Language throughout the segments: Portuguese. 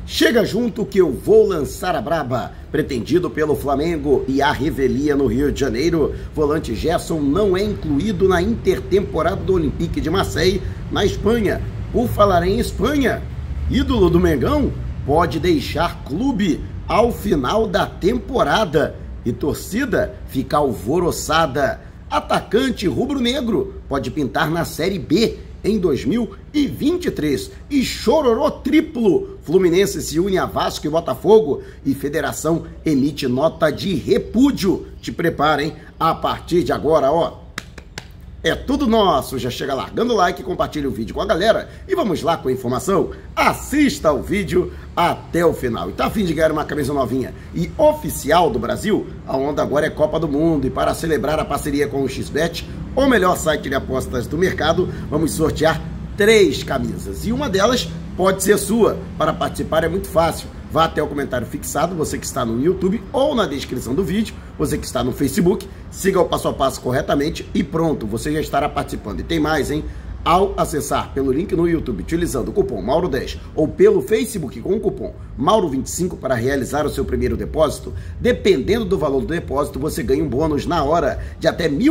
Chega junto que eu vou lançar a braba. Pretendido pelo Flamengo e a revelia no Rio de Janeiro, volante Gerson não é incluído na intertemporada do Olympique de Marseille, na Espanha. Por falar em Espanha, ídolo do Mengão pode deixar clube ao final da temporada e torcida fica alvoroçada. Atacante rubro-negro pode pintar na Série B em 2023 e chororô triplo. Fluminense se une a Vasco e Botafogo e Federação emite nota de repúdio. Te preparem, a partir de agora, é tudo nosso. Já chega largando o like, compartilha o vídeo com a galera e vamos lá com a informação. Assista o vídeo até o final. E tá a fim de ganhar uma camisa novinha e oficial do Brasil? A onda agora é Copa do Mundo e para celebrar a parceria com o XBET, o melhor site de apostas do mercado, vamos sortear 3 camisas e uma delas pode ser sua. Para participar é muito fácil. Vá até o comentário fixado, você que está no YouTube, ou na descrição do vídeo, você que está no Facebook, siga o passo a passo corretamente e pronto, você já estará participando. E tem mais, hein? Ao acessar pelo link no YouTube utilizando o cupom Mauro10 ou pelo Facebook com o cupom Mauro25 para realizar o seu primeiro depósito, dependendo do valor do depósito, você ganha um bônus na hora de até R$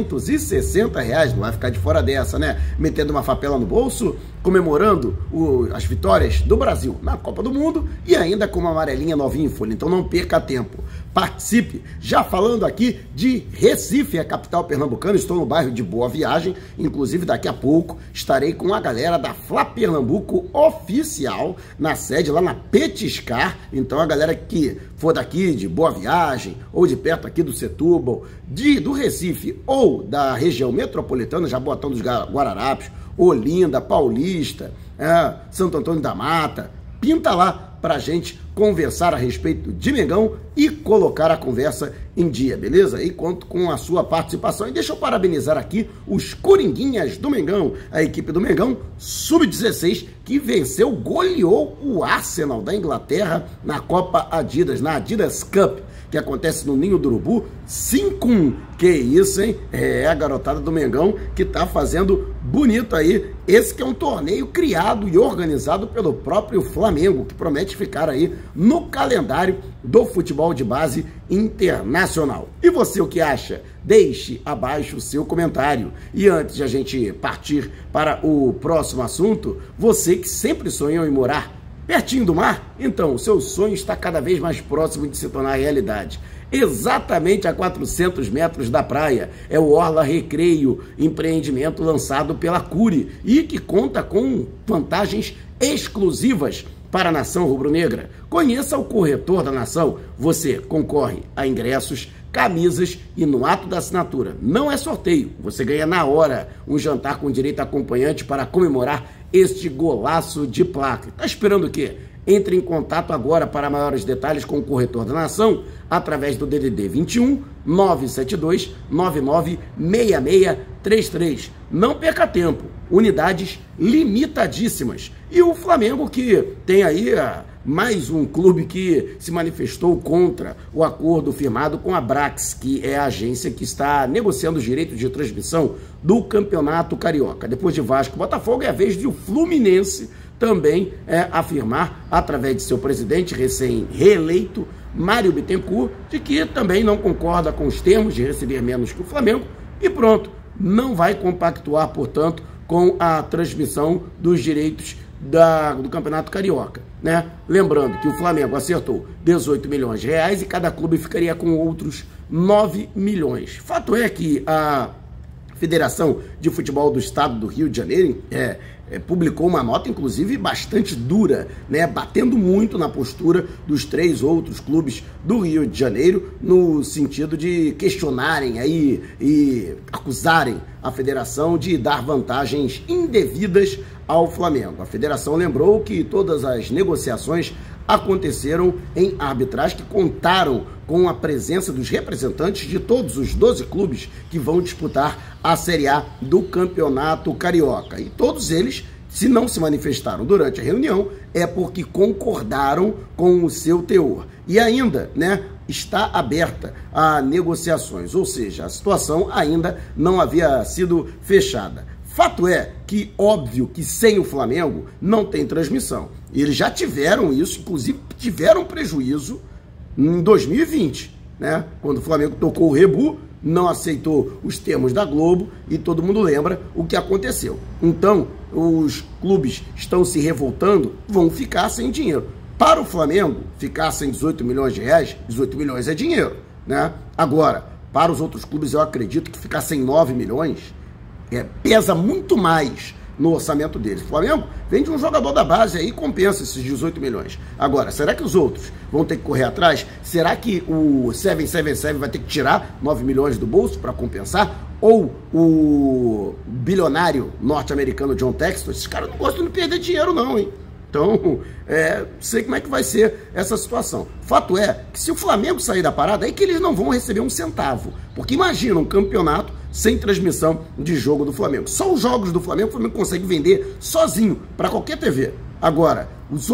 1.560. Não vai ficar de fora dessa, né? Metendo uma favela no bolso, comemorando as vitórias do Brasil na Copa do Mundo e ainda com uma amarelinha novinha em folha. Então não perca tempo. Participe. Já falando aqui de Recife, a capital pernambucana, estou no bairro de Boa Viagem, inclusive daqui a pouco estarei com a galera da Fla Pernambuco oficial na sede lá na Petiscar. Então a galera que for daqui de Boa Viagem ou de perto aqui do Setúbal, do Recife ou da região metropolitana, Jaboatão dos Guararapes, Olinda, Paulista, Santo Antônio da Mata, pinta lá pra gente conversar a respeito de Mengão e colocar a conversa em dia, beleza? E conto com a sua participação. E deixa eu parabenizar aqui os Coringuinhas do Mengão, a equipe do Mengão Sub-16, que venceu, goleou o Arsenal da Inglaterra na Copa Adidas, na Adidas Cup, que acontece no Ninho do Urubu, 5-1. Que isso, hein? É a garotada do Mengão que tá fazendo bonito aí. Esse que é um torneio criado e organizado pelo próprio Flamengo, que promete ficar aí no calendário do futebol de base internacional. E você, o que acha? Deixe abaixo o seu comentário. E antes de a gente partir para o próximo assunto, você que sempre sonhou em morar pertinho do mar, então o seu sonho está cada vez mais próximo de se tornar realidade. Exatamente a 400 metros da praia é o Orla Recreio, empreendimento lançado pela Cury e que conta com vantagens exclusivas para a nação rubro-negra. Conheça o corretor da nação, você concorre a ingressos, camisas e no ato da assinatura. Não é sorteio, você ganha na hora um jantar com direito a acompanhante para comemorar este golaço de placa. Tá esperando o quê? Entre em contato agora para maiores detalhes com o corretor da nação através do DDD 21 972 99 6633. Não perca tempo, unidades limitadíssimas. E o Flamengo que tem aí mais um clube que se manifestou contra o acordo firmado com a Brax, que é a agência que está negociando os direitos de transmissão do Campeonato Carioca. Depois de Vasco e Botafogo, é a vez de o Fluminense também afirmar, através de seu presidente recém-reeleito, Mário Bittencourt, de que também não concorda com os termos de receber menos que o Flamengo e pronto, não vai compactuar, portanto, com a transmissão dos direitos do Campeonato Carioca, né? Lembrando que o Flamengo acertou 18 milhões de reais e cada clube ficaria com outros 9 milhões. Fato é que a Federação de Futebol do Estado do Rio de Janeiro publicou uma nota, inclusive, bastante dura, né, batendo muito na postura dos 3 outros clubes do Rio de Janeiro, no sentido de questionarem aí e acusarem a federação de dar vantagens indevidas ao Flamengo. A federação lembrou que todas as negociações aconteceram em arbitragem que contaram com a presença dos representantes de todos os 12 clubes que vão disputar a Série A do Campeonato Carioca. E todos eles, se não se manifestaram durante a reunião, é porque concordaram com o seu teor. E ainda, né, está aberta a negociações, ou seja, a situação ainda não havia sido fechada. Fato é que, óbvio, que sem o Flamengo não tem transmissão. Eles já tiveram isso, inclusive tiveram prejuízo em 2020, né? Quando o Flamengo tocou o rebu, não aceitou os termos da Globo e todo mundo lembra o que aconteceu. Então, os clubes estão se revoltando, vão ficar sem dinheiro. Para o Flamengo, ficar sem 18 milhões de reais, 18 milhões é dinheiro, né? Agora, para os outros clubes, eu acredito que ficar sem 9 milhões pesa muito mais no orçamento deles. O Flamengo vende um jogador da base aí e compensa esses 18 milhões. Agora, será que os outros vão ter que correr atrás? Será que o 777 vai ter que tirar 9 milhões do bolso para compensar? Ou o bilionário norte-americano John Textor? Esses caras não gostam de perder dinheiro não, hein? Então, sei como é que vai ser essa situação. Fato é que se o Flamengo sair da parada, é que eles não vão receber um centavo. Porque imagina um campeonato sem transmissão de jogo do Flamengo. Só os jogos do Flamengo, o Flamengo consegue vender sozinho para qualquer TV. Agora,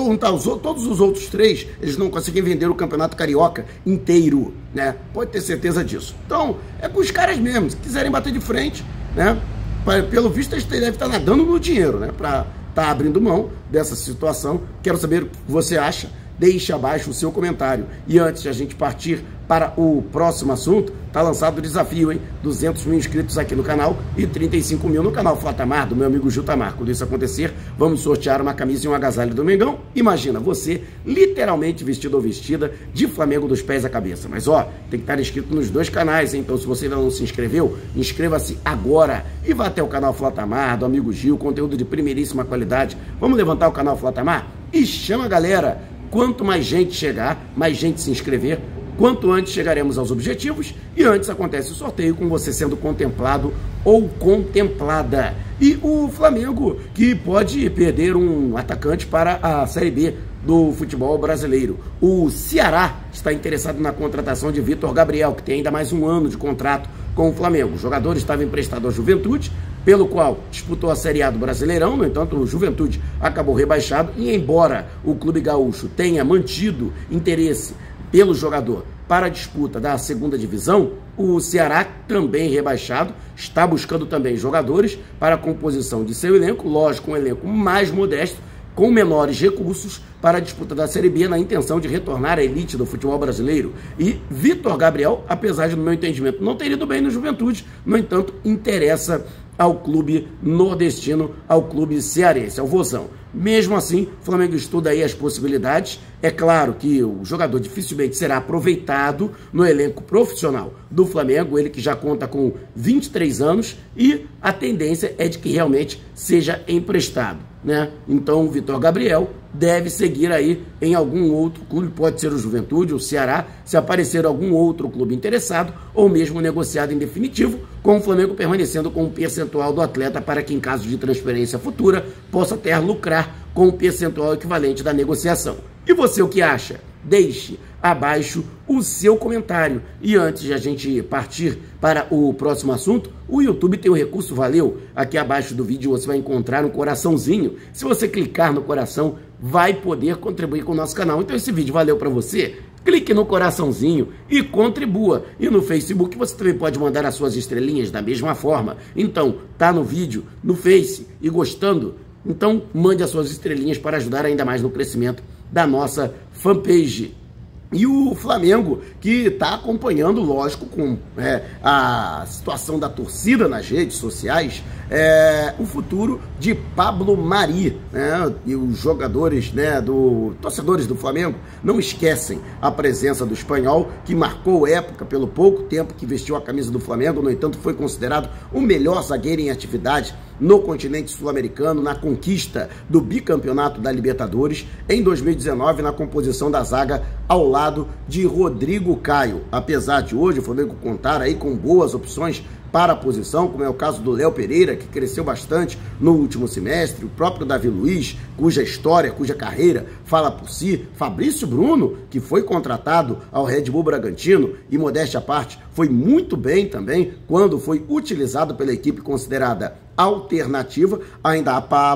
todos os outros 3, eles não conseguem vender o Campeonato Carioca inteiro, né? Pode ter certeza disso. Então, é com os caras mesmo. Se quiserem bater de frente, né? Pelo visto, eles devem estar nadando no dinheiro, né? Para tá abrindo mão dessa situação. Quero saber o que você acha. Deixe abaixo o seu comentário. E antes de a gente partir para o próximo assunto, tá lançado o desafio, hein? 200 mil inscritos aqui no canal e 35 mil no canal Flatamar, do meu amigo Gil Tamar. Quando isso acontecer, vamos sortear uma camisa e um agasalho do Mengão. Imagina você, literalmente vestido ou vestida de Flamengo dos pés à cabeça. Mas ó, tem que estar inscrito nos 2 canais, hein? Então se você ainda não se inscreveu, inscreva-se agora e vá até o canal Flatamar, do amigo Gil, conteúdo de primeiríssima qualidade. Vamos levantar o canal Flatamar e chama a galera. Quanto mais gente chegar, mais gente se inscrever, quanto antes chegaremos aos objetivos e antes acontece o sorteio com você sendo contemplado ou contemplada. E o Flamengo, que pode perder um atacante para a Série B do futebol brasileiro. O Ceará está interessado na contratação de Vitor Gabriel, que tem ainda mais 1 ano de contrato com o Flamengo. O jogador estava emprestado à Juventude, pelo qual disputou a Série A do Brasileirão. No entanto, o Juventude acabou rebaixado e, embora o clube gaúcho tenha mantido interesse pelo jogador para a disputa da 2ª divisão, o Ceará, também rebaixado, está buscando também jogadores para a composição de seu elenco, lógico, um elenco mais modesto, com menores recursos para a disputa da Série B, na intenção de retornar à elite do futebol brasileiro. E Vitor Gabriel, apesar de, no meu entendimento, não ter ido bem no Juventude, no entanto, interessa ao clube nordestino, ao clube cearense, ao Vozão. Mesmo assim, o Flamengo estuda aí as possibilidades. É claro que o jogador dificilmente será aproveitado no elenco profissional do Flamengo, ele que já conta com 23 anos, e a tendência é de que realmente seja emprestado, né? Então o Vitor Gabriel deve seguir aí em algum outro clube, pode ser o Juventude, o Ceará, se aparecer algum outro clube interessado, ou mesmo negociado em definitivo, com o Flamengo permanecendo com um percentual do atleta para que, em caso de transferência futura, possa até lucrar com o percentual equivalente da negociação. E você, o que acha? Deixe abaixo o seu comentário. E antes de a gente partir para o próximo assunto, o YouTube tem um recurso Valeu. Aqui abaixo do vídeo você vai encontrar um coraçãozinho. Se você clicar no coração, vai poder contribuir com o nosso canal. Então esse vídeo valeu para você? Clique no coraçãozinho e contribua. E no Facebook você também pode mandar as suas estrelinhas da mesma forma. Então, tá no vídeo, no Face e gostando? Então mande as suas estrelinhas para ajudar ainda mais no crescimento da nossa fanpage. E o Flamengo, que está acompanhando, lógico, com a situação da torcida nas redes sociais, o futuro de Pablo Mari, né? E os jogadores, né, torcedores do Flamengo não esquecem a presença do espanhol, que marcou época pelo pouco tempo que vestiu a camisa do Flamengo. No entanto, foi considerado o melhor zagueiro em atividade no continente sul-americano, na conquista do bicampeonato da Libertadores em 2019, na composição da zaga ao lado de Rodrigo Caio. Apesar de hoje o Flamengo contar aí com boas opções para a posição, como é o caso do Léo Pereira, que cresceu bastante no último semestre, o próprio Davi Luiz, cuja história, cuja carreira fala por si, Fabrício Bruno, que foi contratado ao Red Bull Bragantino e, modéstia à parte, foi muito bem também quando foi utilizado pela equipe considerada alternativa. Ainda há Pablo,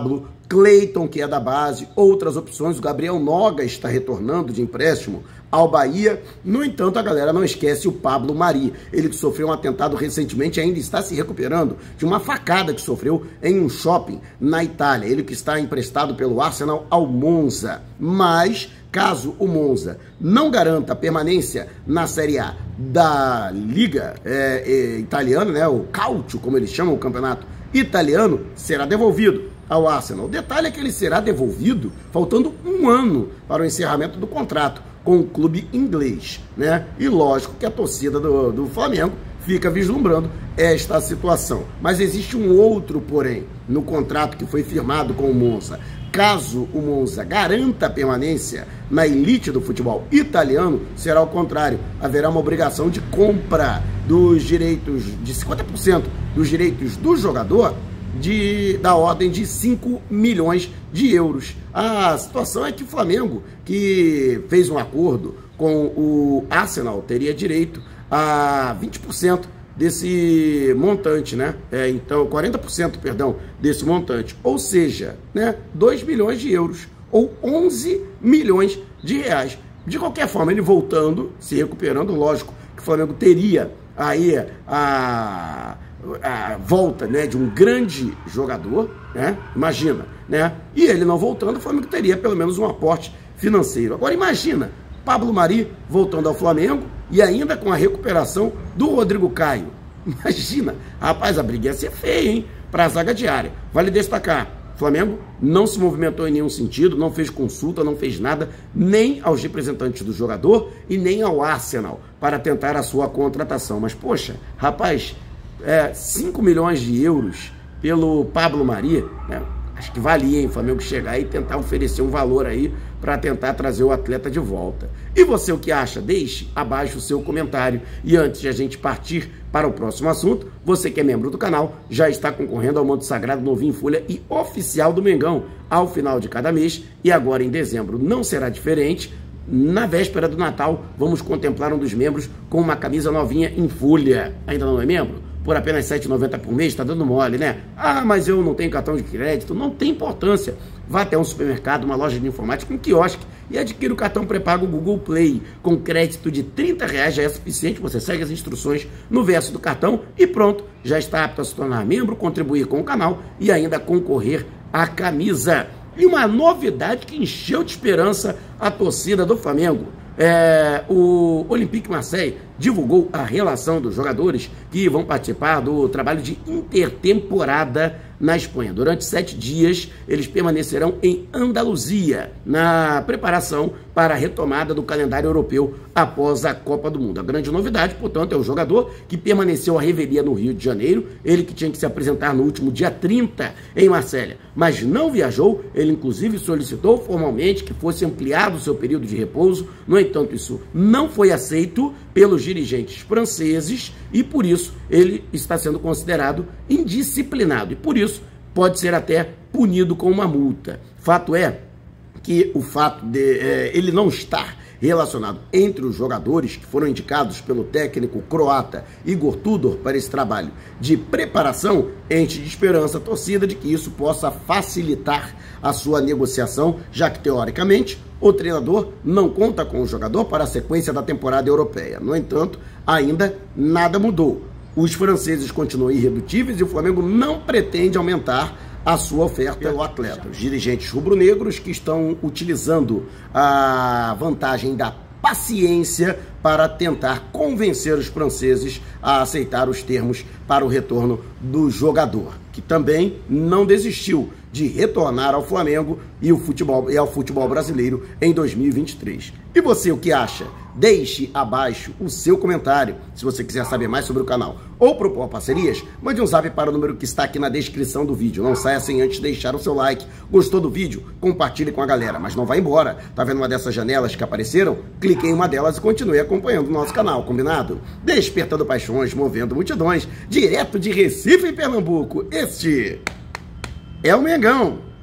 Cleiton, que é da base, outras opções. O Gabriel Noga está retornando de empréstimo ao Bahia. No entanto, a galera não esquece o Pablo Mari. Ele que sofreu um atentado recentemente ainda está se recuperando de uma facada que sofreu em um shopping na Itália. Ele que está emprestado pelo Arsenal ao Monza. Mas, caso o Monza não garanta a permanência na Série A da Liga italiana, né, o Calcio, como eles chamam o campeonato italiano, será devolvido ao Arsenal. O detalhe é que ele será devolvido faltando um ano para o encerramento do contrato com o clube inglês, né? E lógico que a torcida do Flamengo fica vislumbrando esta situação. Mas existe um outro porém no contrato que foi firmado com o Monza. Caso o Monza garanta a permanência na elite do futebol italiano, será o contrário. Haverá uma obrigação de compra dos direitos, de 50% dos direitos do jogador, da ordem de 5 milhões de euros. A situação é que o Flamengo, que fez um acordo com o Arsenal, teria direito a 20% desse montante, né? Então, 40%, perdão, desse montante. Ou seja, né, 2 milhões de euros ou 11 milhões de reais. De qualquer forma, ele voltando, se recuperando, lógico que o Flamengo teria aí a volta, né, de um grande jogador, né? Imagina, né? E ele não voltando, o Flamengo teria pelo menos um aporte financeiro. Agora imagina, Pablo Mari voltando ao Flamengo e ainda com a recuperação do Rodrigo Caio. Imagina, rapaz, a briga ia ser feia, hein? Para a zaga diária. Vale destacar, o Flamengo não se movimentou em nenhum sentido, não fez consulta, não fez nada, nem aos representantes do jogador e nem ao Arsenal para tentar a sua contratação. Mas, poxa, rapaz, 5 milhões de euros pelo Pablo Mari, né? Acho que valia, hein, o Flamengo chegar e tentar oferecer um valor aí para tentar trazer o atleta de volta. E você, o que acha? Deixe abaixo o seu comentário. E antes de a gente partir para o próximo assunto, você que é membro do canal já está concorrendo ao manto sagrado novinho em folha e oficial do Mengão ao final de cada mês. E agora em dezembro não será diferente. Na véspera do Natal, vamos contemplar um dos membros com uma camisa novinha em folha. Ainda não é membro? Por apenas R$ 7,90 por mês, está dando mole, né? Ah, mas eu não tenho cartão de crédito. Não tem importância. Vá até um supermercado, uma loja de informática, um quiosque e adquira o cartão pré-pago Google Play. Com crédito de R$ 30 já é suficiente. Você segue as instruções no verso do cartão e pronto. Já está apto a se tornar membro, contribuir com o canal e ainda concorrer à camisa. E uma novidade que encheu de esperança a torcida do Flamengo. O Olympique Marseille divulgou a relação dos jogadores que vão participar do trabalho de intertemporada na Espanha. Durante 7 dias, eles permanecerão em Andaluzia, na preparação para a retomada do calendário europeu após a Copa do Mundo. A grande novidade, portanto, é o jogador que permaneceu à revelia no Rio de Janeiro, ele que tinha que se apresentar no último dia 30 em Marselha, mas não viajou. Ele, inclusive, solicitou formalmente que fosse ampliado o seu período de repouso. No entanto, isso não foi aceito pelos dirigentes franceses e, por isso, ele está sendo considerado indisciplinado e, por isso, pode ser até punido com uma multa. Fato é que o fato de ele não estar relacionado entre os jogadores que foram indicados pelo técnico croata Igor Tudor para esse trabalho de preparação enche de esperança a torcida de que isso possa facilitar a sua negociação, já que, teoricamente, o treinador não conta com o jogador para a sequência da temporada europeia. No entanto, ainda nada mudou. Os franceses continuam irredutíveis e o Flamengo não pretende aumentar a sua oferta pelo atleta. Os dirigentes rubro-negros que estão utilizando a vantagem da paciência para tentar convencer os franceses a aceitar os termos para o retorno do jogador, que também não desistiu de retornar ao Flamengo e ao futebol brasileiro em 2023. E você, o que acha? Deixe abaixo o seu comentário. Se você quiser saber mais sobre o canal ou propor parcerias, mande um zap para o número que está aqui na descrição do vídeo. Não saia sem antes deixar o seu like. Gostou do vídeo? Compartilhe com a galera, mas não vá embora. Tá vendo uma dessas janelas que apareceram? Clique em uma delas e continue acompanhando o nosso canal, combinado? Despertando paixões, movendo multidões, direto de Recife, em Pernambuco. Este é o Mengão.